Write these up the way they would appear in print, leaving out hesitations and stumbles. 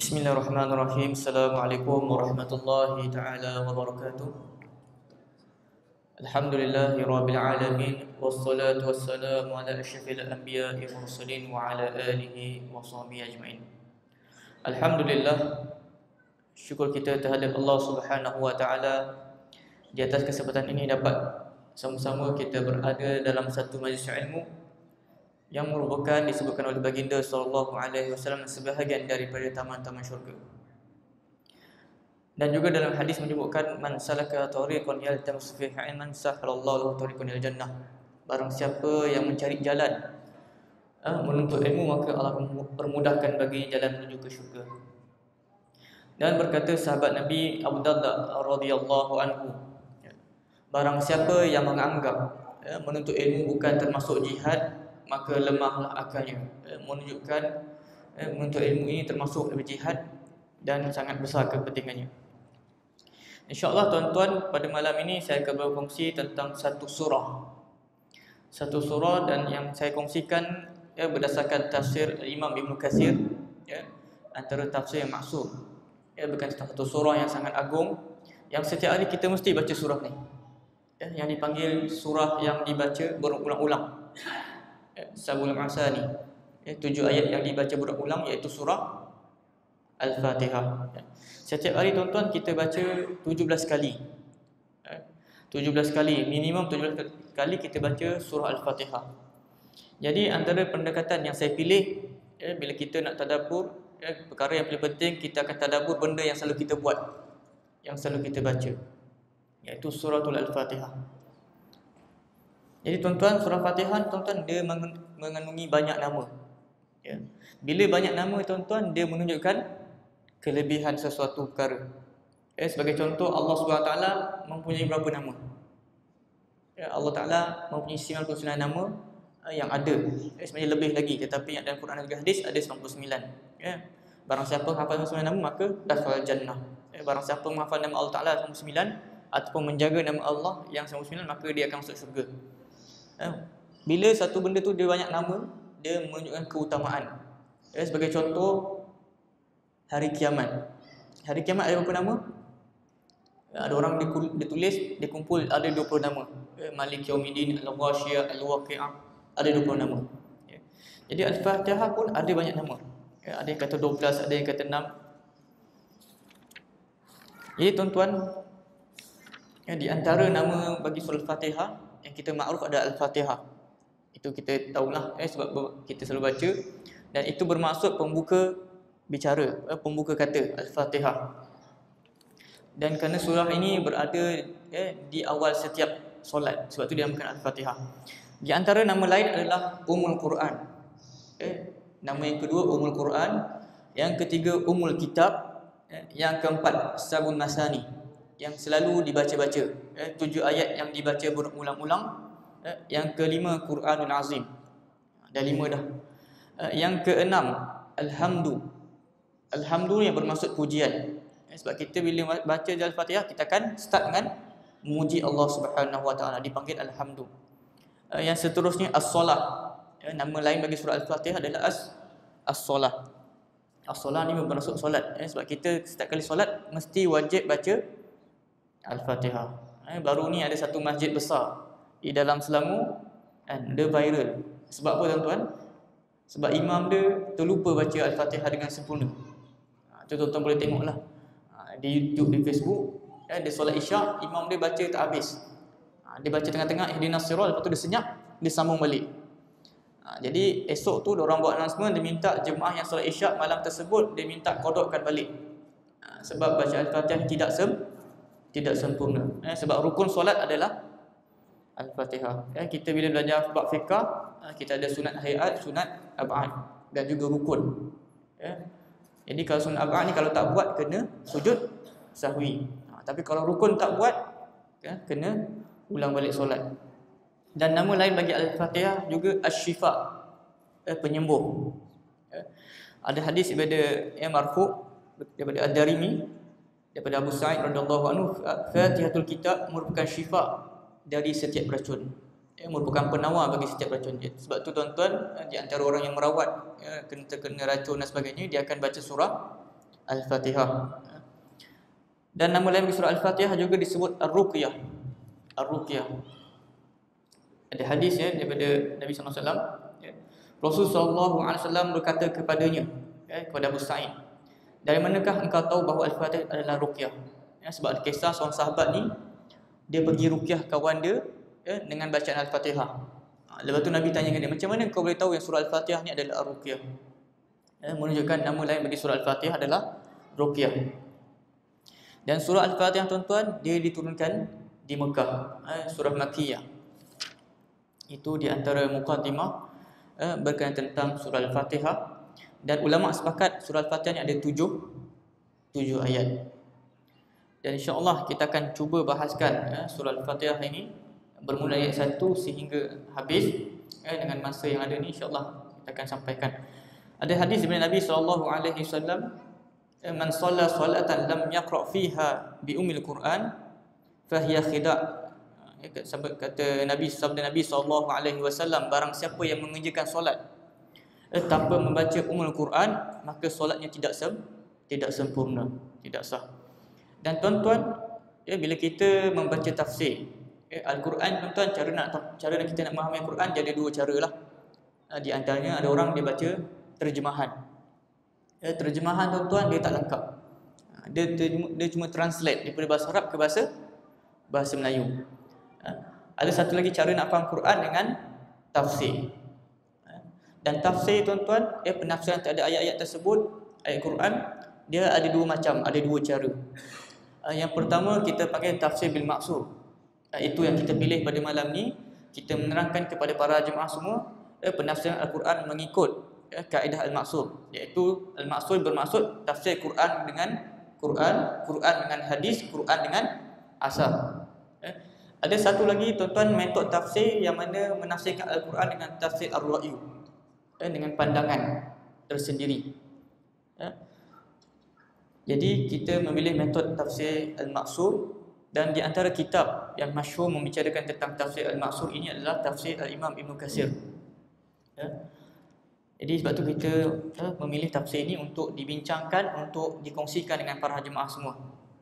Bismillahirrahmanirrahim. Assalamualaikum warahmatullahi taala wabarakatuh. Alhamdulillahi rabbil alamin, wassalatu wassalamu ala asyrafil anbiya'i wal mursalin wa ala alihi wa sahbihi ajmain. Alhamdulillah, syukur kita terhadap Allah Subhanahu wa taala di atas kesempatan ini dapat sama-sama kita berada dalam satu majlis ilmu yang merupakan disebutkan oleh baginda sallallahu alaihi wasallam sebahagian daripada taman-taman syurga. Dan juga dalam hadis menyebutkan man salaka tariqan yaltamisu fihi ilman sahhalallahu lahu tariqan ilal jannah. Barang siapa yang mencari jalan menuntut ilmu, maka Allah akan permudahkan bagi jalan menuju ke syurga. Dan berkata sahabat Nabi Abu Darda radhiyallahu anhu, barang siapa yang menganggap menuntut ilmu bukan termasuk jihad, maka lemahlah akalnya. Menunjukkan menuntut ilmu ini termasuk jihad dan sangat besar kepentingannya. InsyaAllah tuan-tuan, pada malam ini saya akan berkongsi tentang satu surah. Satu surah, dan yang saya kongsikan berdasarkan tafsir Imam Ibn Katsir, antara tafsir yang maksud. Bukan satu surah yang sangat agung, yang setiap hari kita mesti baca surah ni. Yang dipanggil surah yang dibaca berulang-ulang. Sabul Masani, 7 ayat yang dibaca berulang, iaitu surah Al-Fatihah. Setiap hari tuan-tuan kita baca 17 kali. 17 kali, minimum 17 kali kita baca surah Al-Fatihah. Jadi antara pendekatan yang saya pilih bila kita nak tadabbur, perkara yang paling penting kita akan tadabbur benda yang selalu kita buat, yang selalu kita baca, iaitu suratul Al-Fatihah. Jadi tuan-tuan, surah Fatihah tuan-tuan dia mengandungi banyak nama. Bila banyak nama tuan-tuan, dia menunjukkan kelebihan sesuatu perkara. Sebagai contoh, Allah SWT mempunyai berapa nama? Allah Ta'ala mempunyai 99 nama yang ada. Sebenarnya lebih lagi, tetapi yang dalam Quran dan hadis ada 99. Barang siapa hafal 99 nama, maka dakhala jannah. Barang siapa menghafal nama Allah Ta'ala 99 ataupun menjaga nama Allah yang 99, maka dia akan masuk syurga. Bila satu benda tu dia banyak nama, dia menunjukkan keutamaan. Sebagai contoh, hari kiamat. Hari kiamat ada berapa nama? Ada orang dia tulis, dia kumpul ada 20 nama. Malik Yaumiddin, Al-Ghashiyah, Al-Waqi'ah, ada 20 nama. Jadi Al-Fatihah pun ada banyak nama. Ada yang kata 12, ada yang kata 6. Jadi tuan-tuan, di antara nama bagi surah Al-Fatihah yang kita makruf ada Al-Fatihah. Itu kita tahulah, sebab kita selalu baca, dan itu bermaksud pembuka bicara, pembuka kata Al-Fatihah. Dan kerana surah ini berada di awal setiap solat, sebab itu dinamakan Al-Fatihah. Di antara nama lain adalah Ummul Quran. Nama yang kedua Ummul Quran, yang ketiga Ummul Kitab, yang keempat Sabun Masani, yang selalu dibaca-baca, 7 ayat yang dibaca berulang-ulang. Yang kelima Quranul Azim, dah 5 dah. Yang keenam Alhamdu. Alhamdu yang bermaksud pujian. Sebab kita bila baca Al-Fatihah, kita akan start dengan memuji Allah Subhanahu Wa Taala, dipanggil Alhamdu. Yang seterusnya As-Salah. Nama lain bagi surah Al-Fatihah adalah As-Salah. As-Salah ni bermaksud solat. Sebab kita setiap kali solat mesti wajib baca Al-Fatihah. Baru ni ada satu masjid besar di dalam Selangor, dia viral. Sebab apa tuan-tuan? Sebab imam dia terlupa baca Al-Fatihah dengan sempurna. Itu tuan-tuan boleh tengoklah di YouTube, di Facebook. Dia solat Isyak, imam dia baca tak habis. Dia baca tengah-tengah ihdinas sirat, lepas tu dia senyap, dia sambung balik. Jadi esok tu orang buat announcement, dia minta jemaah yang solat Isyak malam tersebut, dia minta qadakkan balik. Sebab baca Al-Fatihah tidak sempurna. Sebab rukun solat adalah Al-Fatihah. Kita bila belajar bab fiqh, kita ada sunat hayat, sunat ab'ad, dan juga rukun. Jadi kalau sunat ab'ad ni kalau tak buat kena sujud sahwi. Tapi kalau rukun tak buat, kena ulang balik solat. Dan nama lain bagi Al-Fatihah juga Asy-Syifa, penyembuh. Ada hadis daripada marfu' daripada Ad-Darimi, daripada Abu Sa'id radhiyallahu anhu, Fatihatul Kitab merupakan syifa dari setiap racun. Merupakan penawar bagi setiap racun. Sebab tu tuan-tuan, di antara orang yang merawat kena racun dan sebagainya, dia akan baca surah Al-Fatihah. Dan nama lain bagi surah Al-Fatihah juga disebut Ar-Ruqyah. Ar-Ruqyah. Ada hadis daripada Nabi SAW. Rasulullah SAW berkata kepadanya, kepada Abu Sa'id, dari manakah engkau tahu bahawa Al-Fatihah adalah ruqyah? Sebab ada kisah seorang sahabat ni, dia pergi ruqyah kawan dia dengan bacaan Al-Fatihah. Lepas tu Nabi tanya dia, macam mana kau boleh tahu yang surah Al-Fatihah ni adalah ruqyah? Menunjukkan nama lain bagi surah Al-Fatihah adalah ruqyah. Dan surah Al-Fatihah tuan-tuan, dia diturunkan di Mekah, surah Makkiyah. Itu di antara muqaddimah berkaitan tentang surah Al-Fatihah. Dan ulama sepakat surah Al-Fatihah ni ada 7 ayat. Dan insya-Allah kita akan cuba bahaskan surah Al-Fatihah ini bermula ayat 1 sehingga habis dengan masa yang ada ni, insya-Allah kita akan sampaikan. Ada hadis daripada Nabi SAW, man shalla salatan lam yaqra fiha bi ummil Quran fahiya khida'. Kata Nabi SAW, barang siapa yang mengerjakan solat tanpa membaca Ummul Quran, maka solatnya tidak sempurna, tidak sah. Dan tuan-tuan, bila kita membaca tafsir Al-Quran, tuan-tuan, cara kita nak memahami Al-Quran jadi 2 cara lah. Di antaranya ada orang dia baca terjemahan. Terjemahan tuan-tuan dia tak lengkap. Dia cuma translate daripada bahasa Arab ke bahasa Melayu. Ada satu lagi cara nak faham Quran dengan tafsir. Dan tafsir tuan-tuan, penafsiran terhadap ayat-ayat tersebut, ayat Quran, dia ada 2 macam, ada 2 cara. Yang pertama kita panggil tafsir bil maksur. Itu yang kita pilih pada malam ni. Kita menerangkan kepada para jemaah semua penafsiran Al-Quran mengikut kaedah al-maksur, iaitu al-maksur bermaksud tafsir Quran dengan Quran, Quran dengan hadis, Quran dengan asar. Ada satu lagi tuan-tuan, metod tafsir yang mana menafsirkan Al-Quran dengan tafsir ar-ra'yu, dengan pandangan tersendiri. Jadi kita memilih metod tafsir al-maksur. Dan di antara kitab yang masyhur membicarakan tentang tafsir al-maksur ini adalah tafsir al-Imam Ibn Katsir. Jadi sebab tu kita memilih tafsir ini untuk dibincangkan, untuk dikongsikan dengan para jemaah semua.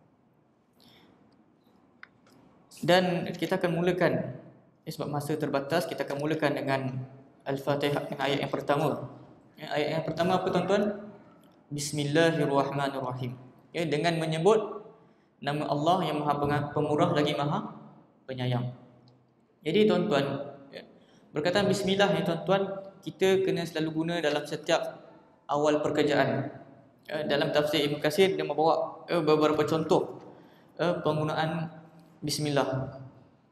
Dan kita akan mulakan, sebab masa terbatas, kita akan mulakan dengan Al-Fatihah, dengan ayat yang pertama. Ayat yang pertama apa tuan-tuan? Bismillahirrahmanirrahim. Dengan menyebut nama Allah yang Maha Pemurah lagi Maha Penyayang. Jadi tuan-tuan, berkataan bismillah ni tuan-tuan, kita kena selalu guna dalam setiap awal pekerjaan. Dalam tafsir Ibn Katsir dia membawa beberapa contoh penggunaan bismillah.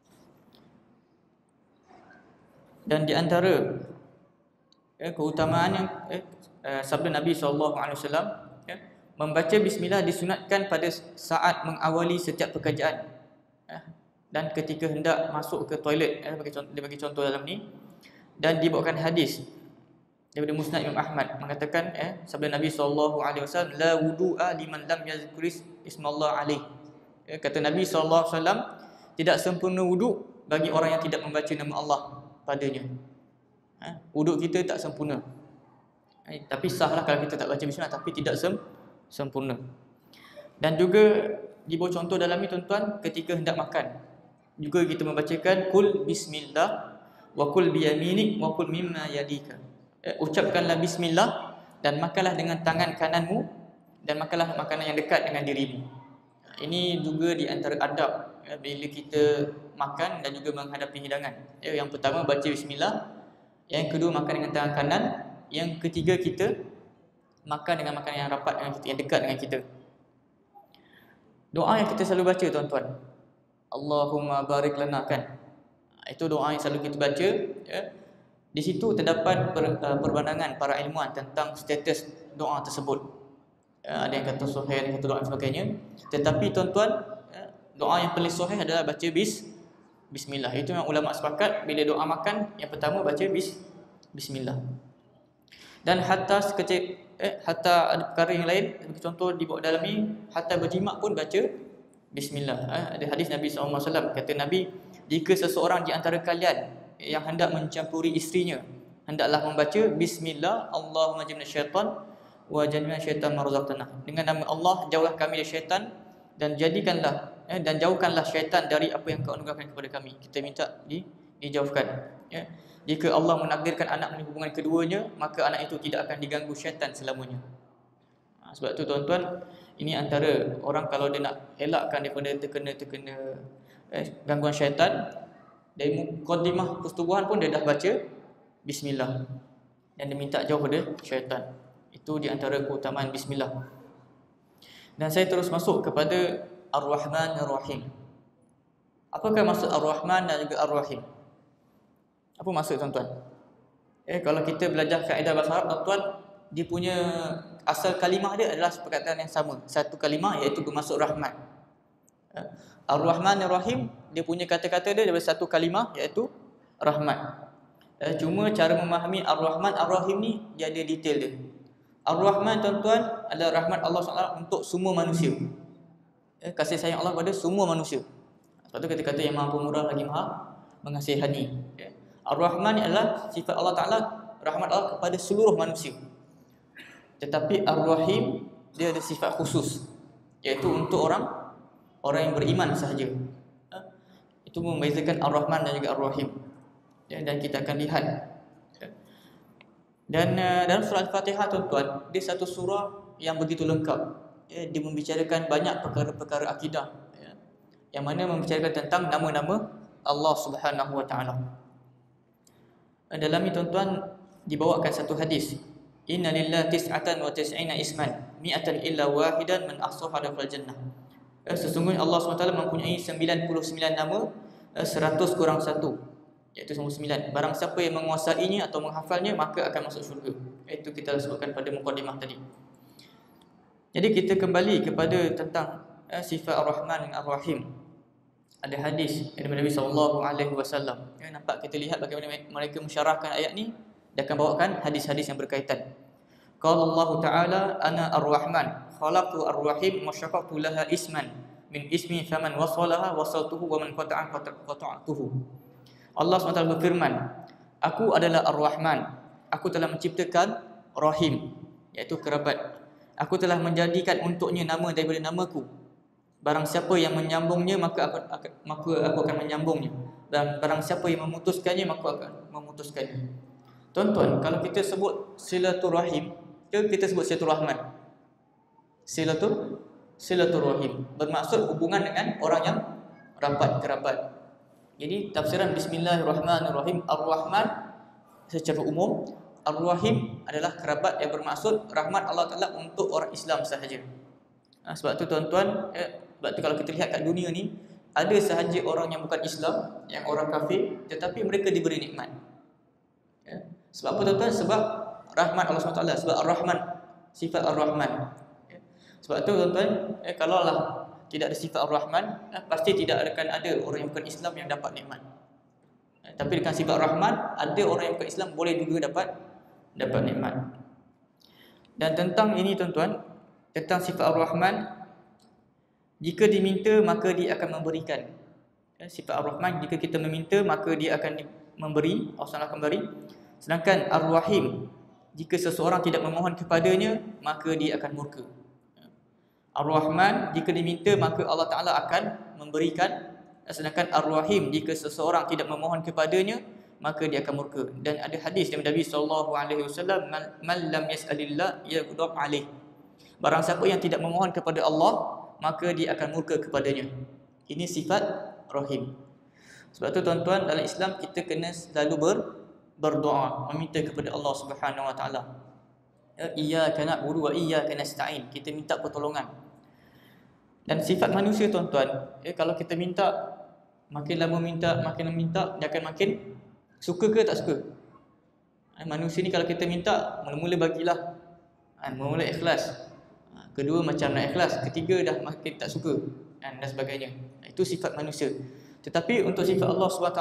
Dan di antara keutamaan yang sabda Nabi SAW, membaca bismillah disunatkan pada saat mengawali setiap pekerjaan dan ketika hendak masuk ke toilet. Dia bagi contoh dalam ni. Dan dibawakan hadis daripada Musnad Imam Ahmad mengatakan sabda Nabi SAW, la wudu'a liman lam yazkuris ismallah alaih. Kata Nabi SAW, tidak sempurna wuduk bagi orang yang tidak membaca nama Allah padanya. Wuduk kita tak sempurna, tapi sahlah kalau kita tak baca bismillah, tapi tidak sempurna. Dan juga dibawa contoh dalam ni tuan-tuan, ketika hendak makan juga kita membacakan kul bismillah wa kul biyaminik wa kul mimma yadika. Ucapkanlah bismillah dan makanlah dengan tangan kananmu dan makanlah makanan yang dekat dengan dirimu. Ini juga di antara adab bila kita makan dan juga menghadapi hidangan. Yang pertama baca bismillah, yang kedua makan dengan tangan kanan, yang ketiga kita makan dengan makanan yang rapat dengan kita, yang dekat dengan kita. Doa yang kita selalu baca tuan-tuan, Allahumma barik lana, kan? Itu doa yang selalu kita baca. Di situ terdapat perbandingan para ilmuwan tentang status doa tersebut. Ada yang kata sahih, ada yang kata doa dan sebagainya. Tetapi tuan-tuan, doa yang paling sahih adalah baca bismillah. Itu yang ulama sepakat, bila doa makan, yang pertama baca bismillah. Dan hatta sekecil hatta ada perkara yang lain, contoh dibawa dalam ni, hatta berjimat pun baca bismillah. Ada hadis Nabi SAW, kata Nabi, jika seseorang di antara kalian yang hendak mencampuri isterinya, hendaklah membaca bismillah, Allahumma jannibna syaitan wa jannibna syaitan ma razaqtana. Dengan nama Allah, jauhlah kami dari syaitan dan jauhkanlah syaitan dari apa yang kau anugerahkan kepada kami. Kita minta dijauhkan. Jika Allah menakdirkan anak hubungan keduanya, maka anak itu tidak akan diganggu syaitan selamanya. Sebab tu tuan-tuan, ini antara orang kalau dia nak elakkan daripada terkena gangguan syaitan, dari mukadimah persetubuhan pun dia dah baca bismillah dan dia minta jauh pada syaitan. Itu di antara keutamaan bismillah. Dan saya terus masuk kepada Ar-Rahman Ar-Rahim. Apakah maksud Ar-Rahman dan juga Ar-Rahim? Apa maksud tuan-tuan? Kalau kita belajar kaedah bahasa Arab, tuan-tuan, dia punya asal kalimah dia adalah perkataan yang sama. Satu kalimah iaitu bermaksud Rahman. Ar-Rahman Ar-Rahim, dia punya kata-kata dia daripada satu kalimah iaitu Rahman. Cuma cara memahami Ar-Rahman Ar-Rahim ni dia ada detail dia. Ar-Rahman tuan-tuan adalah rahmat Allah SWT untuk semua manusia. Kasih sayang Allah pada semua manusia. Sebab tu kata-kata yang maha pemurah lagi maha mengasihani. Ar-Rahman adalah sifat Allah Ta'ala, rahmat Allah kepada seluruh manusia. Tetapi Ar-Rahim dia ada sifat khusus, iaitu untuk orang yang beriman sahaja. Itu membezakan Ar-Rahman dan juga Ar-Rahim. Dan kita akan lihat. Dan dalam surah Al-Fatihah tuan-tuan, dia satu surah yang begitu lengkap. Dia membicarakan banyak perkara-perkara akidah, yang mana membicarakan tentang nama-nama Allah Subhanahu Wa Taala. Dalam ini tuan-tuan dibawakan satu hadis, inna lillahi tis'atan wa tis'ina isman mi'atan illa wahidan man ahsaha dakhala jannah. Sesungguhnya Allah SWT mempunyai 99 nama, 100 kurang 1, iaitu 99. Barang siapa yang menguasainya atau menghafalnya, maka akan masuk syurga. Itu kita sebutkan pada mukadimah tadi. Jadi kita kembali kepada tentang sifat Ar-Rahman dan Ar-Rahim. Ada hadis dari Nabi SAW. Nampak, kita lihat bagaimana mereka mensyarahkan ayat ni. Dia akan bawakan hadis-hadis yang berkaitan. Qala Allah Ta'ala, ana Ar-Rahman khalaqtu Ar-Rahim wa syaqaqtu laha isman min ismi faman wasalaha wasaltuhu wa man qata'tuhu. Allah SWT berfirman, aku adalah Ar-Rahman, aku telah menciptakan Rahim, iaitu kerabat. Aku telah menjadikan untuknya nama daripada namaku. Barang siapa yang menyambungnya, maka aku akan menyambungnya. Dan barang siapa yang memutuskannya, maka aku akan memutuskannya. Tuan-tuan, kalau kita sebut silaturahim, kita sebut silaturahman. Silaturahim bermaksud hubungan dengan orang yang rapat, kerabat. Jadi tafsiran Bismillahirrahmanirrahim, Ar-Rahman secara umum, Ar-Rahim adalah kerabat yang bermaksud rahmat Allah Ta'ala untuk orang Islam sahaja. Sebab tu tuan-tuan, sebab tu kalau kita lihat kat dunia ni, ada sahaja orang yang bukan Islam, yang orang kafir, tetapi mereka diberi nikmat. Sebab apa tuan-tuan? Sebab rahmat Allah SWT, sebab Ar-Rahman, sifat Ar-Rahman. Sebab tu tuan-tuan, kalau lah tidak ada sifat Ar-Rahman, pasti tidak akan ada orang yang bukan Islam yang dapat nikmat. Tapi dengan sifat Rahman, ada orang yang bukan Islam boleh juga dapat nikmat. Dan tentang ini tuan-tuan, tentang sifat Ar-Rahman, jika diminta maka dia akan memberikan. Sifat Ar-Rahman, jika kita meminta maka dia akan memberi, Allah akan beri. Sedangkan Ar-Rahim, jika seseorang tidak memohon kepadanya, maka dia akan murka. Ar-Rahman, jika diminta maka Allah Ta'ala akan memberikan. Sedangkan Ar-Rahim, jika seseorang tidak memohon kepadanya, maka dia akan murka. Dan ada hadis dari Nabi SAW, man lam yas'alillah yaghdab alaih. Barang siapa yang tidak memohon kepada Allah, maka dia akan murka kepadanya. Ini sifat Rahim. Sebab tu tuan-tuan, dalam Islam kita kena selalu berdoa, meminta kepada Allah Subhanahu Wa Taala. Iyyaka na'budu wa iyyaka nasta'in. Kita minta pertolongan. Dan sifat manusia tuan-tuan, kalau kita minta, makin lama minta, dia akan makin suka ke tak suka. Manusia ni kalau kita minta, mula-mula bagilah, mula-mula ikhlas, kedua macam nak ikhlas, ketiga dah makin tak suka, dan sebagainya. Itu sifat manusia. Tetapi untuk sifat Allah SWT,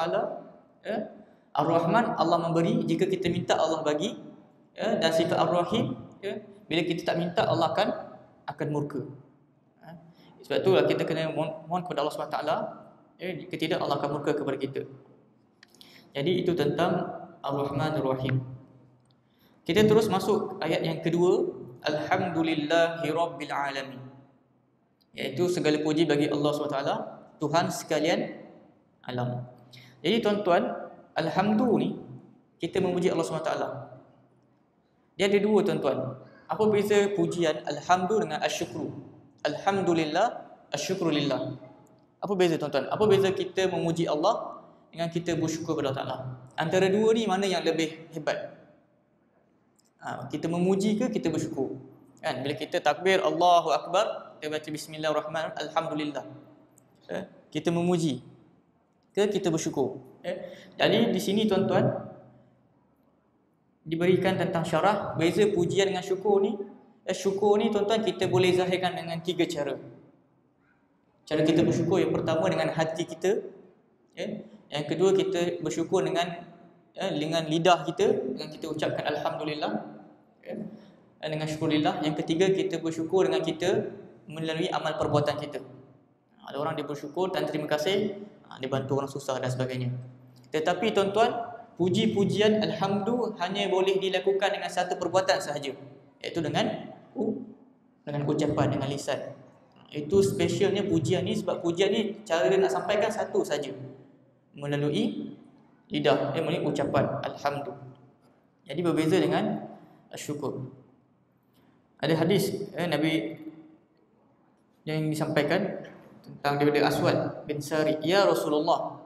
Ar-Rahman, Allah memberi. Jika kita minta, Allah bagi. Dan sifat Ar-Rahim, bila kita tak minta, Allah akan murka. Sebab itulah kita kena mohon kepada Allah SWT. Jika tidak, Allah akan murka kepada kita. Jadi itu tentang Ar-Rahman Ar-Rahim. Kita terus masuk ayat yang kedua, Alhamdulillahi Rabbil Alamin. Iaitu segala puji bagi Allah SWT, Tuhan sekalian alam. Jadi tuan-tuan, alhamdu ni kita memuji Allah SWT. Dia ada dua tuan-tuan. Apa beza pujian alhamdu dengan asyukru? Alhamdulillah, asyukrulillah. Apa beza tuan-tuan? Apa beza kita memuji Allah dengan kita bersyukur kepada Allah Ta'ala? Antara dua ni mana yang lebih hebat? Kita memuji ke kita bersyukur? Kan? Bila kita takbir Allahu Akbar, kita baca bismillahirrahmanirrahim, alhamdulillah. Kita memuji ke kita bersyukur? Jadi di sini tuan-tuan diberikan tentang syarah beza pujian dengan syukur ni. Syukur ni tuan-tuan kita boleh zahirkan dengan tiga cara. Cara kita bersyukur yang pertama dengan hati kita. Yang kedua kita bersyukur dengan lidah kita, dengan kita ucapkan alhamdulillah. Dengan syukurillah. Yang ketiga kita bersyukur dengan kita melalui amal perbuatan kita. Ada orang dia bersyukur dan terima kasih, dia bantu orang susah dan sebagainya. Tetapi tuan-tuan, puji-pujian alhamdu hanya boleh dilakukan dengan satu perbuatan sahaja, iaitu dengan ucapan, dengan lisan. Itu spesialnya pujian ni, sebab pujian ni cara dia nak sampaikan satu saja, melalui lidah, melalui ucapan alhamdu. Jadi berbeza dengan syukur. Ada hadis Nabi yang disampaikan tentang daripada Aswad bin Sari, ya Rasulullah,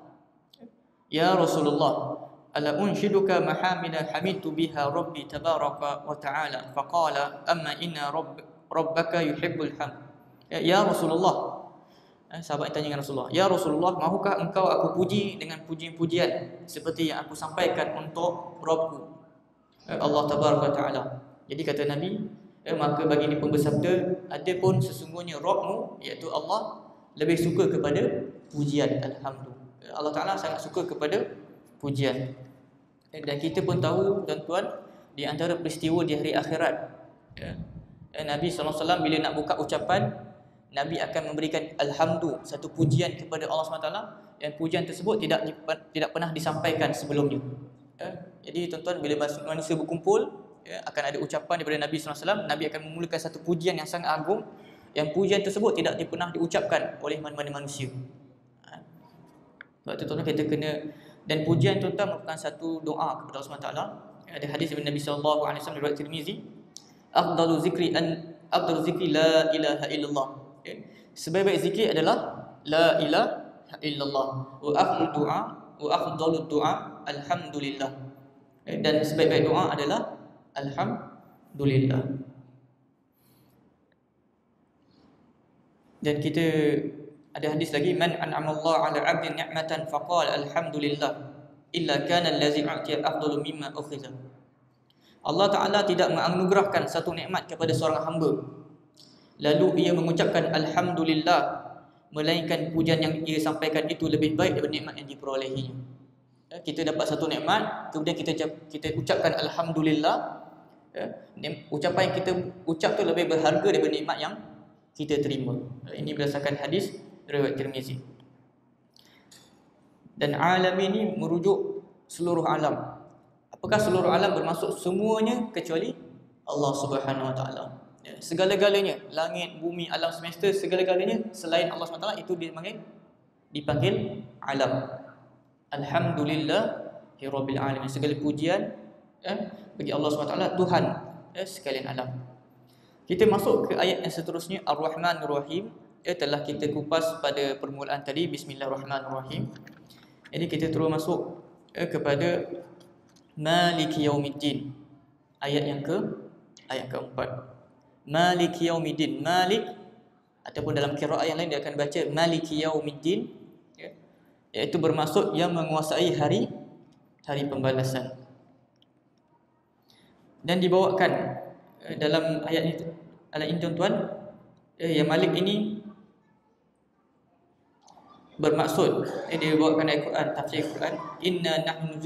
ala unshiduka mahamida hamitu biha rabbi tabaraka wa ta'ala, faqala amma inna rabbaka yuhibbul hamd. Ya Rasulullah, sahabat tanya dengan Rasulullah, ya Rasulullah, mahukah engkau aku puji dengan pujian-pujian seperti yang aku sampaikan untuk Rabbku, Allah tabaraka wa ta'ala. Jadi kata Nabi, maka bagi ini pembersabda, adapun sesungguhnya Rabbmu, iaitu Allah, lebih suka kepada pujian alhamdu. Allah Ta'ala sangat suka kepada pujian. Dan kita pun tahu tuan-tuan, di antara peristiwa di hari akhirat, Nabi SAW bila nak buka ucapan, Nabi akan memberikan alhamdu, satu pujian kepada Allah SWT, yang pujian tersebut tidak pernah disampaikan sebelumnya. Jadi tuan-tuan, bila manusia berkumpul, akan ada ucapan daripada Nabi SAW. Nabi akan memulakan satu pujian yang sangat agung, yang pujian tersebut tidak pernah diucapkan oleh mana-mana manusia. Sebab tu tuan-tuan kita kena, dan pujian tuan-tuan merupakan satu doa kepada Allah SWT. Ada hadis daripada Nabi SAW riwayat Tirmizi, afdalu zikri la ilaha illallah. Sebaik-baik zikir adalah la ilaha illallah. Wa afdalu du'a alhamdulillah. Dan sebaik-baik doa adalah alhamdulillah. Dan kita ada hadis lagi, man an'amallahu 'ala 'abdin ni'matan faqala alhamdulillah illa kana allazi u'tiya afdalu mimma ukhiza. Allah Ta'ala tidak menganugerahkan satu nikmat kepada seorang hamba lalu ia mengucapkan alhamdulillah, melainkan pujian yang ia sampaikan itu lebih baik daripada nikmat yang diperolehinya. Kita dapat satu nikmat, kemudian kita ucapkan alhamdulillah, ucapan yang kita ucap tu lebih berharga daripada nikmat yang kita terima. Ini berdasarkan hadis riwayat Tirmizi. Dan alam ini merujuk seluruh alam. Apakah seluruh alam? Bermaksud semuanya kecuali Allah Subhanahu Wa Taala. Segala-galanya, langit, bumi, alam semesta, segala-galanya selain Allah SWT itu dipanggil alam. Alhamdulillahi Rabbil Alamin. Segala pujian bagi Allah SWT, Tuhan sekalian alam. Kita masuk ke ayat yang seterusnya, Ar-Rahmanir-Rahim. Telah kita kupas pada permulaan tadi, Bismillahirrahmanirrahim. Jadi kita terus masuk kepada Maliki Yaumiddin. Ayat keempat. Maliki Yaumiddin. Malik, ataupun dalam qiraat yang lain dia akan baca Maliki Yaumiddin, iaitu bermaksud yang menguasai hari pembalasan. Dan dibawakan dalam ayat ini tuan-tuan, yang Malik ini bermaksud, dia bawakan ayat Quran, tafsir Quran, inna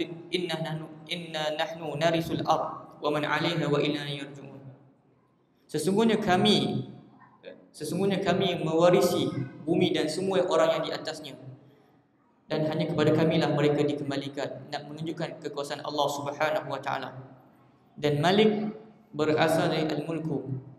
nahnu narisul ard wa man 'alaiha wa ilaina yurja'un. Sesungguhnya kami mewarisi bumi dan semua orang yang di atasnya, dan hanya kepada kamilah mereka dikembalikan. Nak menunjukkan kekuasaan Allah Subhanahu Wa Taala. Dan Malik berasal dari al-mulku,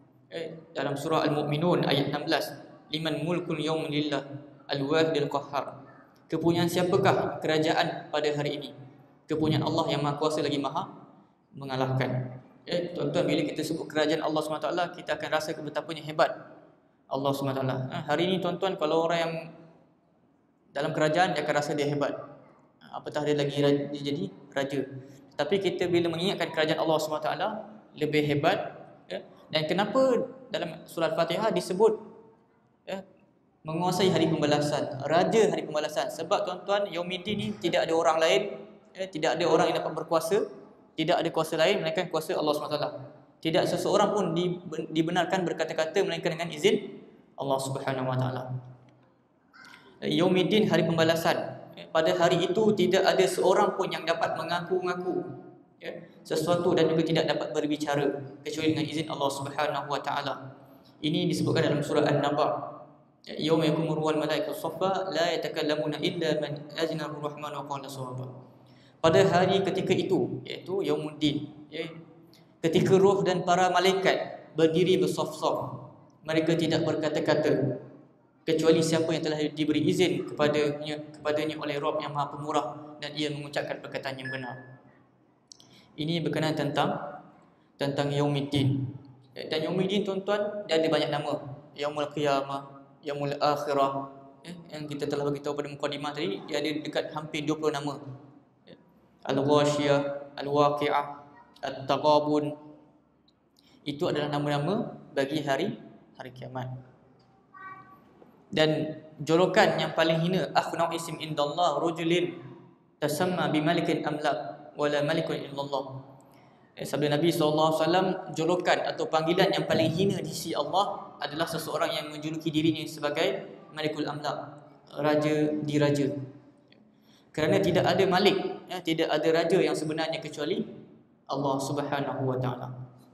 dalam surah Al-Mu'minun ayat 16, liman mulkul yawm lillah al-wahidil qahhar. Kepunyaan siapakah kerajaan pada hari ini? Kepunyaan Allah yang Maha Kuasa lagi Maha mengalahkan. Tuan-tuan, bila kita sebut kerajaan Allah SWT, kita akan rasa betapanya hebat Allah SWT. Hari ini tuan-tuan, kalau orang yang dalam kerajaan, dia akan rasa dia hebat, apatah dia lagi dia jadi raja. Tapi kita bila mengingatkan kerajaan Allah SWT lebih hebat, dan kenapa dalam surah Al-Fatihah disebut menguasai hari pembalasan, raja hari pembalasan? Sebab tuan-tuan, Yaumiddin ni tidak ada orang lain, tidak ada orang yang dapat berkuasa, tidak ada kuasa lain melainkan kuasa Allah SWT. Tidak seseorang pun dibenarkan berkata-kata melainkan dengan izin Allah Subhanahu Wa Taala. Yaumiddin, hari pembalasan. Pada hari itu tidak ada seorang pun yang dapat mengaku-ngaku sesuatu dan juga tidak dapat berbicara kecuali dengan izin Allah Subhanahu Wa Taala. Ini disebutkan dalam surah An-Naba. Yauma yakumur wal malaikatu saffa la yatakallamuna illa man azna ar-rahman wa qala sawaba. Pada hari ketika itu, iaitu Yaumuddin, ketika roh dan para malaikat berdiri bersaf-saf, mereka tidak berkata-kata kecuali siapa yang telah diberi izin kepadanya oleh Rabb yang Maha Pemurah dan ia mengucapkan perkataan yang benar. Ini berkenaan tentang Yaumiddin. Dan Yaumiddin tuan-tuan, dia ada banyak nama. Yaumul Qiyamah, Yaumul Akhirah, yang kita telah beritahu pada mukadimah tadi, dia ada dekat hampir 20 nama. Al-Ghashiyah, Al-Waqi'ah, At-Taghabun. Itu adalah nama-nama bagi hari kiamat. Dan julukan yang paling hina, akhnau isim indallah rajulin tasamma bimalikin amlak wala malikun illallah. Sabda Nabi SAW, julukan atau panggilan yang paling hina di sisi Allah adalah seseorang yang menjuluki dirinya sebagai Malikul Amlak, raja diraja. Kerana tidak ada malik, tidak ada raja yang sebenarnya kecuali Allah Subhanahu Wa Taala.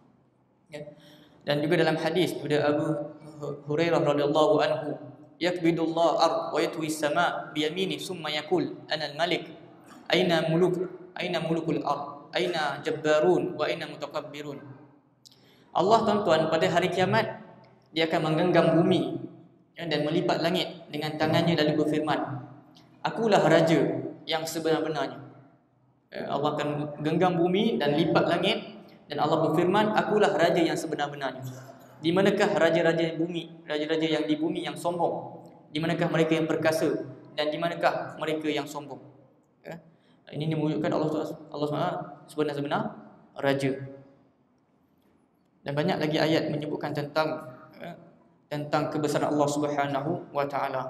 Dan juga dalam hadis daripada Abu Hurairah radhiyallahu anhu, yakbidullah ard wa yatwi as-sama' bi yamini summa yaqul ana al-malik aina mulukul ard aina jabbarun wa aina mutakabbirun. Allah tuan-tuan, pada hari kiamat dia akan menggenggam bumi dan melipat langit dengan tangannya lalu berfirman, akulah raja yang sebenar-benarnya. Allah akan genggam bumi dan lipat langit dan Allah berfirman, akulah raja yang sebenar-benarnya. Di manakah raja-raja bumi, raja-raja yang di bumi yang sombong? Di manakah mereka yang perkasa dan di manakah mereka yang sombong? Ini menunjukkan Allah SWT sebenar-benar raja. Dan banyak lagi ayat menyebutkan tentang kebesaran Allah Subhanahu Wa Taala.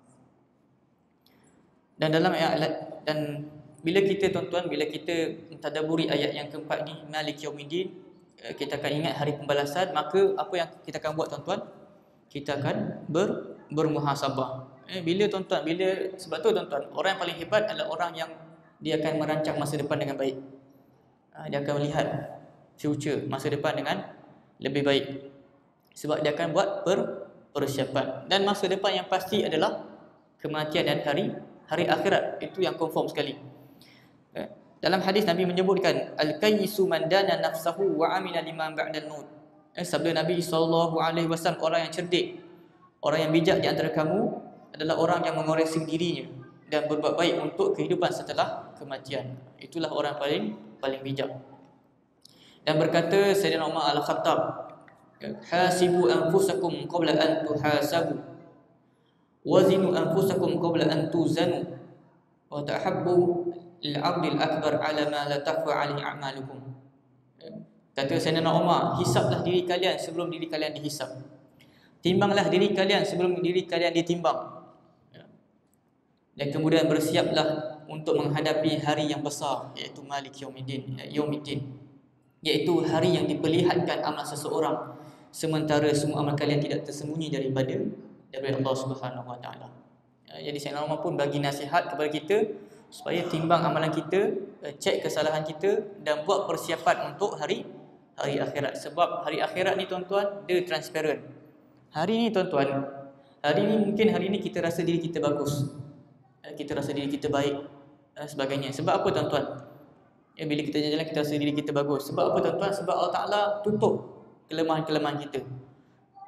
Dan dalam ayat, dan bila kita tuan-tuan, bila kita mentadabburi ayat yang keempat ni, Malik Yaumiddin, kita akan ingat hari pembalasan. Maka apa yang kita akan buat tuan-tuan? Kita akan bermuhasabah. Sebab tu tuan-tuan, orang yang paling hebat adalah orang yang dia akan merancang masa depan dengan baik. Dia akan melihat future, masa depan dengan lebih baik. Sebab dia akan buat persiapan. Dan masa depan yang pasti adalah kematian dan hari akhirat. Itu yang confirm sekali. Dalam hadis Nabi menyebutkan, al-kayyisu man dana nafsahu wa amila liman ba'dal maut. Sabda Nabi SAW, orang yang cerdik, orang yang bijak di antara kamu adalah orang yang mengoreksi dirinya dan berbuat baik untuk kehidupan setelah kematian. Itulah orang paling bijak. Dan berkata Sayyidina Umar Al-Khattab, hasibu anfusakum qabla an tuhasabu wazinu anfusakum qabla an tuzanu wa tahabbu lil-'abdil akbar 'ala ma la takhfa 'alaihi a'malukum. Kata Sayyidina Umar, hisablah diri kalian sebelum diri kalian dihisab. Timbanglah diri kalian sebelum diri kalian ditimbang. Dan kemudian bersiaplah untuk menghadapi hari yang besar, iaitu Malik Yaumiddin, iaitu hari yang diperlihatkan amal seseorang sementara semua amal kalian tidak tersembunyi daripada Allah Subhanahu Wa Taala. Jadi Sayyidina Umar pun bagi nasihat kepada kita supaya timbang amalan kita, cek kesalahan kita dan buat persiapan untuk hari akhirat. Sebab hari akhirat ni tuan-tuan, dia transparent. Hari ni tuan-tuan, mungkin hari ni kita rasa diri kita bagus, kita rasa diri kita baik dan sebagainya. Sebab apa tuan-tuan? Bila kita jalan-jalan kita rasa diri kita bagus. Sebab apa tuan-tuan? Sebab Allah Ta'ala tutup kelemahan-kelemahan kita.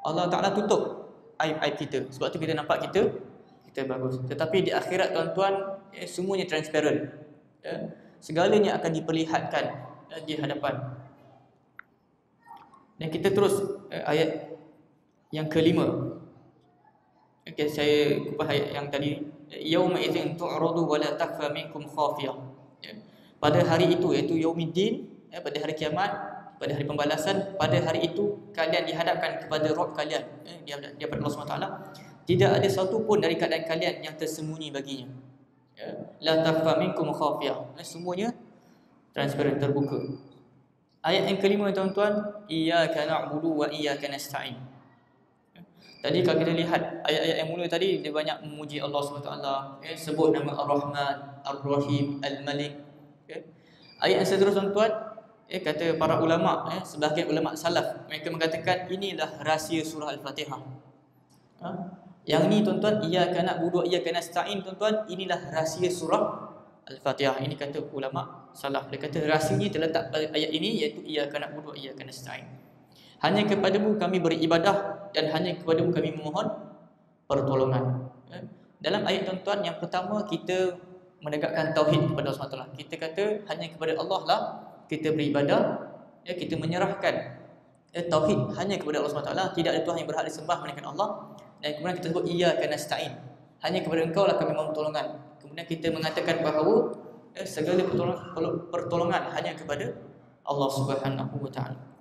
Allah Ta'ala tutup aib-aib kita. Sebab tu kita nampak kita bagus. Tetapi di akhirat tuan-tuan, semuanya transparent. Segalanya akan diperlihatkan di hadapan. Dan kita terus ayat yang kelima. Okay, saya kupas ayat yang tadi. Yauma idzin tu'radu wa la takhfa minkum khafiyah. Pada hari itu, iaitu yaumiddin, pada hari kiamat, pada hari pembalasan, pada hari itu kalian dihadapkan kepada Rabb kalian, di hadapan Allah SWT. Tidak ada satu pun dari keadaan kalian yang tersembunyi baginya. La takhfa minkum khafiyah. Semuanya transparent, terbuka. Ayat yang kelima tuan-tuan, iyyaka na'budu wa iyyaka nasta'in. Tadi kalau kita lihat ayat-ayat yang mula tadi, dia banyak memuji Allah SWT, sebut nama Ar-Rahman, Ar-Rahim, Al-Malik. Ayat yang seterusnya tuan-tuan, kata para ulama, sebahagian ulama salaf, mereka mengatakan inilah rahsia surah Al-Fatihah. Yang ni tuan-tuan, iyyaka na'budu wa iyyaka nasta'in, tuan-tuan, inilah rahsia surah Al-Fatihah. Ini kata ulama salaf. Dia kata rahsianya terletak pada ayat ini, iaitu iyyaka na'budu wa iyyaka nasta'in. Hanya kepadamu kami beribadah dan hanya kepadamu kami memohon pertolongan. Dalam ayat tuan-tuan, yang pertama kita menegakkan tauhid kepada Allah SWT. Kita kata hanya kepada Allah lah kita beribadah, kita menyerahkan tauhid hanya kepada Allah SWT. Tidak ada Tuhan yang berhak disembah melainkan Allah. Dan kemudian kita sebut iyyaka nasta'in, hanya kepada Engkau lah kami mohon pertolongan. Kemudian kita mengatakan bahawa segala pertolongan hanya kepada Allah Subhanahu wa taala.